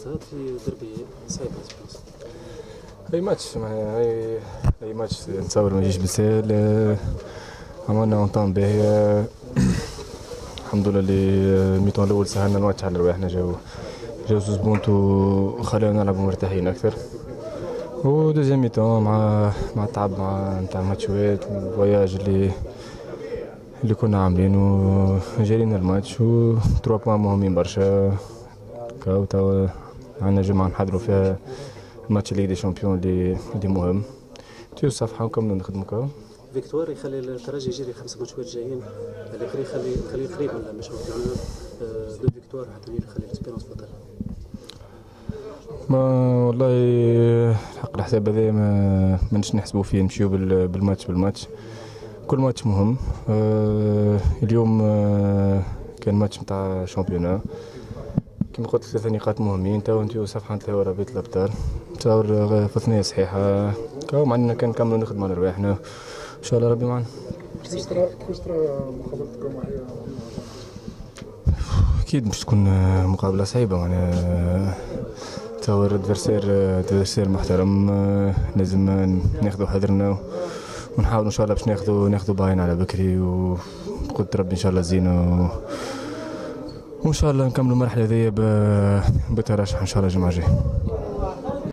الاجتهاد في دربي صعيب بالنسبة اي ماتش معناها اي ماتش نتصور ما يجيش بالسهل. عملنا اونطون باهية الحمد لله اللي الميطون الاول سهلنا الماتش على رواحنا. جاو زوز بونت وخلانا نلعبوا مرتاحين اكثر. ودوزيام ميطون مع التعب نتاع الماتشوات والفواياج اللي كنا عاملينه جارينا الماتش و 3 بوان مهمين برشا. توا عندنا جمعة نحضروا فيها ماتش ليغ دي شامبيون اللي مهم. تيو الصفحة ونكملوا نخدموا كاو. فيكتوار يخلي الترجي يجري 5 ماتشات جايين، يخليه قريب من الشامبيون. دو فيكتوار حتى يخلي الاسبيرونس بطل. ما والله حق الحساب هذا ما نحسبوا فيه، نمشيو بالماتش. كل ماتش مهم. اليوم كان ماتش نتاع شامبيونا كما قلت 3 نقاط مهمين. تو انتو صفحة نتلاقوا رابطة الابطال تصور في ثنية صحيحة كاو معنا كان نكملوا نخدموا على رواحنا ان شاء الله ربي معنا. كيفاش ترى مقابلتكم معايا؟ اكيد باش تكون مقابلة صعيبة معناها تصور ادفرسير محترم. لازم ناخذوا حذرنا ونحاولوا ان شاء الله باش ناخذوا باين على بكري وقلت ربي ان شاء الله زينه وان شاء الله نكملوا المرحله هذه بترشح ان شاء الله الجمعه الجايه.